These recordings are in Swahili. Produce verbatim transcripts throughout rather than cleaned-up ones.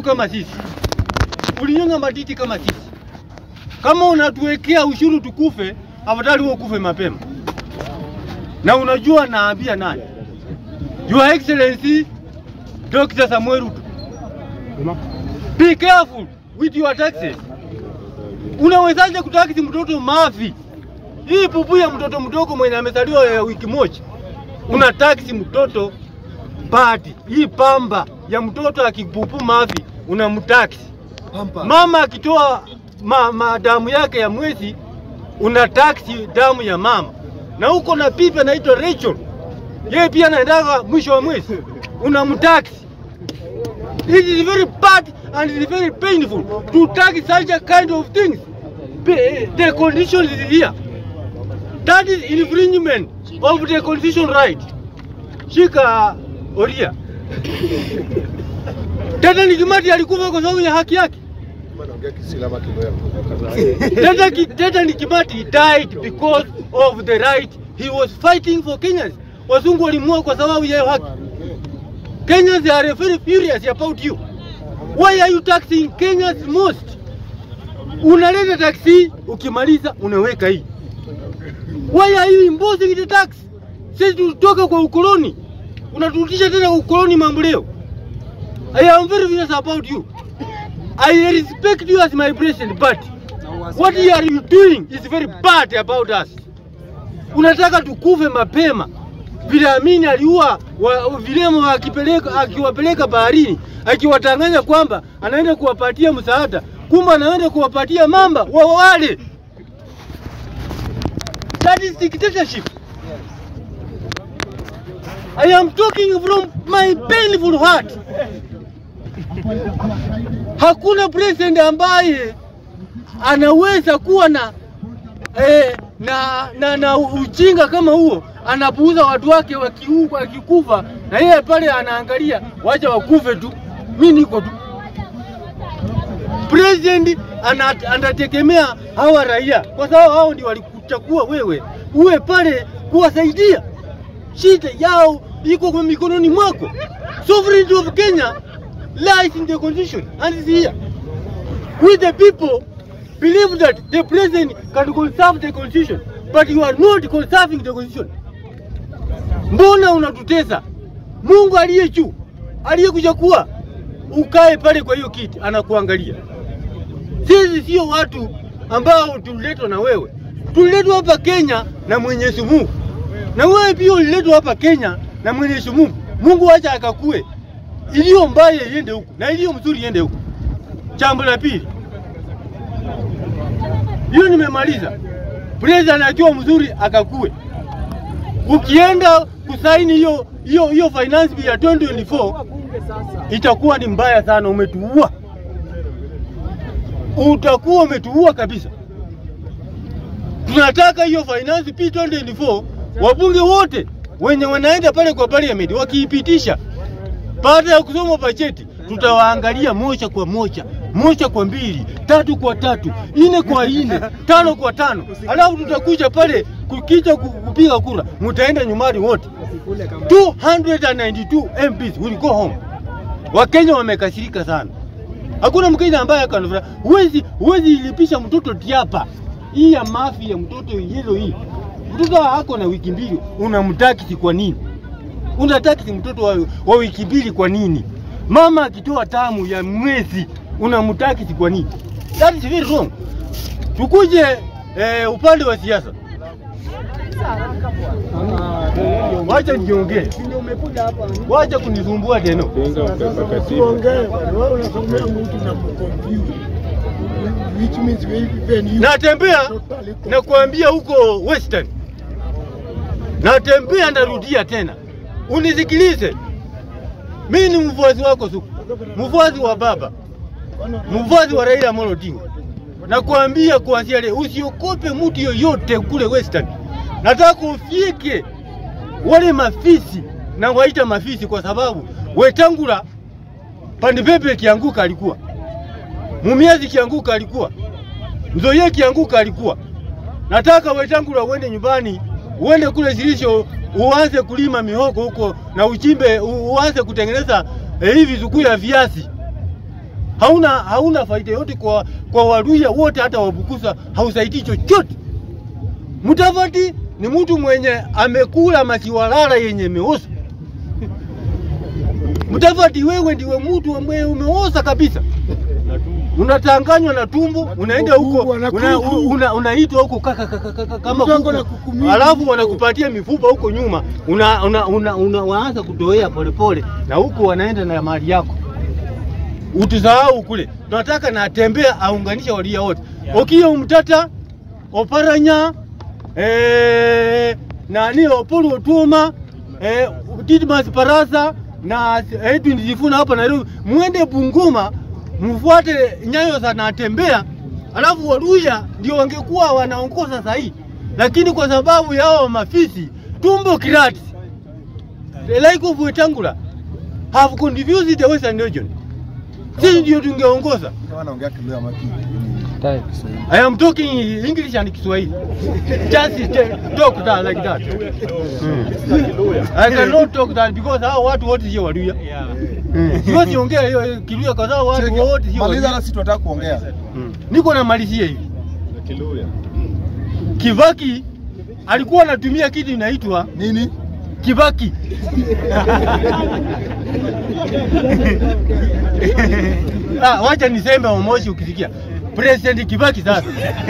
kama sisi. Ulinyonga matiti kama sisi. Kama unatuwekea ushuru tukufe, afadhali wewe kufe mapema. Na unajua naambia nani? Your Excellency Doctor Samuel Ruto. Be careful with your taxes. Unawezaje kutaksi mtoto mafi? Hii pupu ya mtoto mdogo mwenye amezaliwa ya wiki moja. Una taksi mtoto pati. Hii pamba ya mtoto akipupu mafi unamtaksi. Mama akitoa ma, ma damu yake ya mwezi una taksi damu ya mama. Na uko na pipa anaitwa Rachel. Yeye pia anaendaga mwisho wa mwezi. Unamtaksi. It is very bad and it is very painful to tax such a kind of things. The condition is here. That is infringement of the constitution right. Shika Oria. Tata Nikimati alikufa kwa sababu ya haki yake. Tata, Tata Nikimati died because of the right he was fighting for Kenyans. Wazungu walimua kwa sababu ya haki. Kenyans are very furious about you. Why are you taxing Kenyans most? Unaleta taxi, ukimaliza unaweka hii. Why are you imposing the tax? Sisi tutoka kwa ukoloni. Unaturudisha tena kwa ukoloni mambo leo. I am very furious about you. I respect you as my president, but what you are doing is very bad about us. Unataka tukufe mapema. Vile Amini aliua vilemo akipeleka akiwapeleka baharini, akiwatanganya kwamba anaenda kuwapatia msaada, kumbe anaenda kuwapatia mamba wa wale. That is dictatorship. I am talking from my painful heart. Hakuna president ambaye anaweza kuwa na eh, na, na na ujinga kama huo, anapuuza watu wake wakiuka wakikufa na yeye pale anaangalia wacha wakufe tu. Mimi niko tu. President anategemea hawa raia kwa sababu hao ndio walikuchagua wewe uwe pale kuwasaidia. Shida yao iko kwa mikononi mwako. Sovereignty of Kenya lies in the constitution and is here. We the people believe that the president can conserve the constitution, but you are not conserving the constitution. Mbona unatutesa? Mungu aliye juu, aliyekuchagua ukae pale kwa hiyo kiti anakuangalia. Sisi sio watu ambao tuliletwa na wewe. Tuliletwa hapa Kenya na Mwenyezi Mungu. Na wewe pia uliletwa hapa Kenya na Mwenyezi Mungu. Mungu acha akakue. Iliyo mbaya iende huko na iliyo mzuri iende huko. Jambo la pili. Hiyo nimemaliza. President akiwa mzuri akakue. Ukienda kusaini hiyo hiyo hiyo finance bill ya twenty twenty-four itakuwa ni mbaya sana, umetuua. Utakuwa umetuua kabisa. Tunataka hiyo finance bill twenty twenty-four wabunge wote wenye wanaenda pale kwa parliament wakiipitisha, baada ya kusoma bajeti tutawaangalia moja kwa moja, moja kwa mbili, tatu kwa tatu, nne kwa nne, tano kwa tano. Alafu tutakuja pale kukicha kupiga kura, mtaenda nyumbani wote. two hundred ninety-two M Ps will go home. Wakenya wamekasirika sana. Hakuna Mkenya ambaye akanufura. Huwezi huwezi ilipisha mtoto tiapa. Hii ya mafi ya mtoto yelo hii. Mtoto hako na wiki mbili unamtaki kwa nini? Unataki mtoto wa, wa wiki mbili kwa nini? Mama akitoa tamu ya mwezi unamtaki kwa nini? That is very wrong. Tukuje eh, upande wa siasa. Wacha niongee. Wacha kunisumbua tena. Natembea na kuambia huko Western. Natembea narudia tena. Unisikilize. Mimi ni mfuasi wako Suku. Mfuasi wa baba. Mfuasi wa Raila Amolo Odinga. Na kuambia kuanzia leo usiokope mtu yoyote kule Western. Nataka ufike wale mafisi na waita mafisi kwa sababu Wetangula pande pepe kianguka alikuwa. Mumiazi kianguka alikuwa. Mzoye kianguka alikuwa. Nataka Wetangula uende nyumbani, uende kule Zilisho, uanze kulima mihogo huko na uchimbe, uanze kutengeneza eh, hivi zuku ya viazi. hauna hauna faida yote kwa kwa Waluhya wote, hata Wabukusa hausaidii chochote. Mudavadi ni mtu mwenye amekula masiwalala yenye meosa. Mudavadi, wewe ndiwe mtu ambaye umeosa kabisa. Unatanganywa na tumbo, unaenda huko unaitwa una, una huko kaka kaka kama kuku, alafu wanakupatia mifupa huko nyuma, una una, una, una waanza kutoea polepole na huko wanaenda na mali yako. Utusahau kule. Tunataka na atembea aunganisha Waluhya wote. Okiya Omutata, Oparanya, eh nani Opolo Otuoma, eh Didmus Barasa na Edwin Sifuna hapa Nairobi, muende Bungoma mfuate nyayo za Natembeya, alafu Waluhya ndio wangekuwa wanaongoza sasa hii. Lakini kwa sababu yao mafisi tumbo kirati like of Wetangula have confused the Western region. Sisi ndio tungeongoza. Wanaongea Kiluhya maki. I am talking English and Kiswahili. Just talk that like that. Hmm. I cannot talk that because hao watu wote sio Waluhya. Siwezi ongea hiyo Kiluhya kwa sababu watu wote sio. Maliza na sisi tunataka kuongea. Niko na malizia hivi. Kiluhya. Kibaki alikuwa anatumia kitu inaitwa nini? Kibaki. Ah, wacha niseme Omoshi ukisikia. President Kibaki sasa.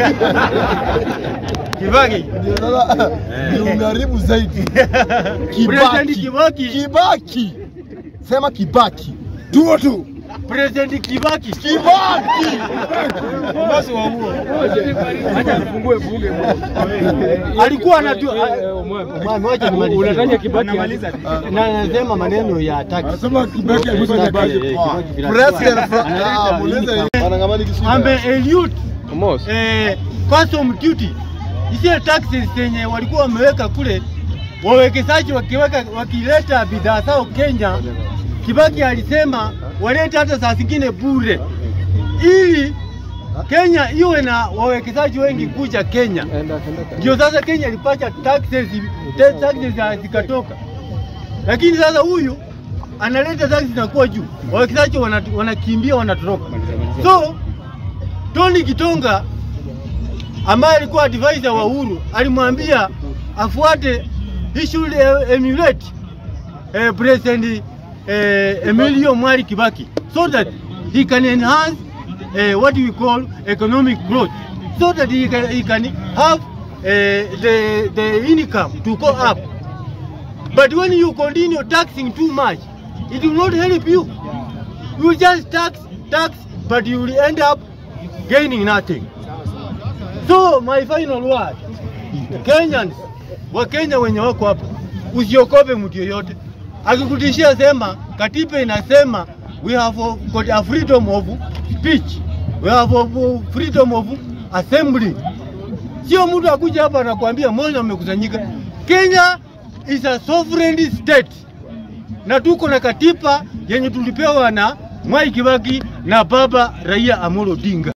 Kibaki. Ndio unaribu zaidi. President Kibaki. Kibaki. Sema Kibaki. Tuo tu. President Kibaki. Kibaki. Basi wa huo. Acha nifungue bunge. Alikuwa anajua mama, wacha nimalizie. Unataka Kibaki amaliza. Na nasema maneno ya attack. Anasema Kibaki alikuwa Kibaki. President wanangamani kishinda. Ambe Eliud. Almost. Eh, custom duty. Hizo taxes zenye walikuwa wameweka kule, wawekezaji wakiweka wakileta bidhaa zao Kenya, Kibaki alisema waleta hata saa zingine bure ili Kenya iwe na wawekezaji wengi kuja Kenya. Ndio sasa Kenya ilipata taxes, taxes zikatoka. Lakini sasa huyu analeta taxes zinakuwa juu, wawekezaji wanakimbia wanatoroka. So Tony Gitonga ambaye alikuwa advisor wa Uhuru alimwambia afuate, he should emulate eh, President eh, Emilio Mwai Kibaki so that he can enhance eh, what we call economic growth, so that he can, he can have eh, the, the income to go up. But when you continue taxing too much, it will not help you. You will just tax, tax, but you will end up gaining nothing. So my final word, Kenyans, wa Kenya wenye wako hapa, usiokope mtu yoyote. Akikutishia sema, katiba inasema we have got a freedom of speech, we have a freedom of assembly. Sio mtu akuja hapa na kuambia mbona umekusanyika. Kenya is a sovereign state. Na tuko na katiba yenye tulipewa na Mwai Kibaki na baba Raila Amolo Odinga.